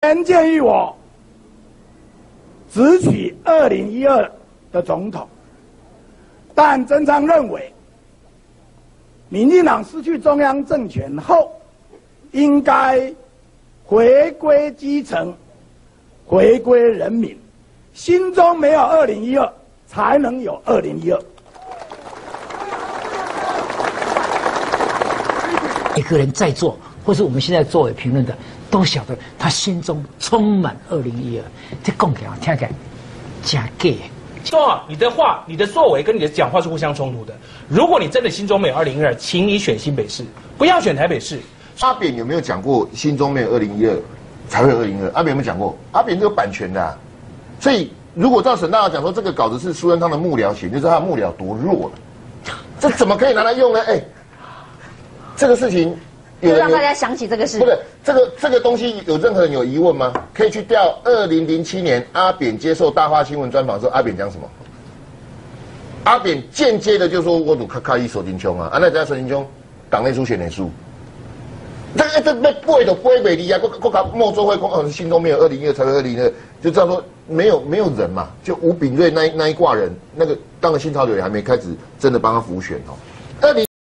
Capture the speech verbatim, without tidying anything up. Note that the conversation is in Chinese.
原建议我只取二零一二的总统，但曾昌认为，民进党失去中央政权后，应该回归基层，回归人民，心中没有二零一二，才能有二零一二。 一个人在座，或是我们现在作为评论的，都晓得他心中充满二零一二。这讲起来听起来假 gay。 说啊，你的话、你的作为跟你的讲话是互相冲突的。如果你真的心中没有二零一二，请你选新北市，不要选台北市。 阿扁有没有讲过心中没有二零一二才会有二零一二？阿扁有没有讲过？阿扁是有版权的、啊，所以如果照沈大佬讲说这个稿子是苏贞昌的幕僚写，就知道他的幕僚多弱了。这怎么可以拿来用呢？哎、欸，这个事情有就让大家想起这个事。 不是这个这个东西有任何人有疑问吗？可以去调二零零七年阿扁接受大话新闻专访的时候，阿扁讲什么？阿扁间接的就说我赌卡卡伊手金枪啊，啊那家手金枪党内输选连输。这这这被背都背美丽啊！国国家莫做会公哦，心中没有二零一二才会二零二，就知道说没有没有人嘛，就吴秉叡那那一挂人，那个当了新潮流也还没开始真的帮他辅选哦。二零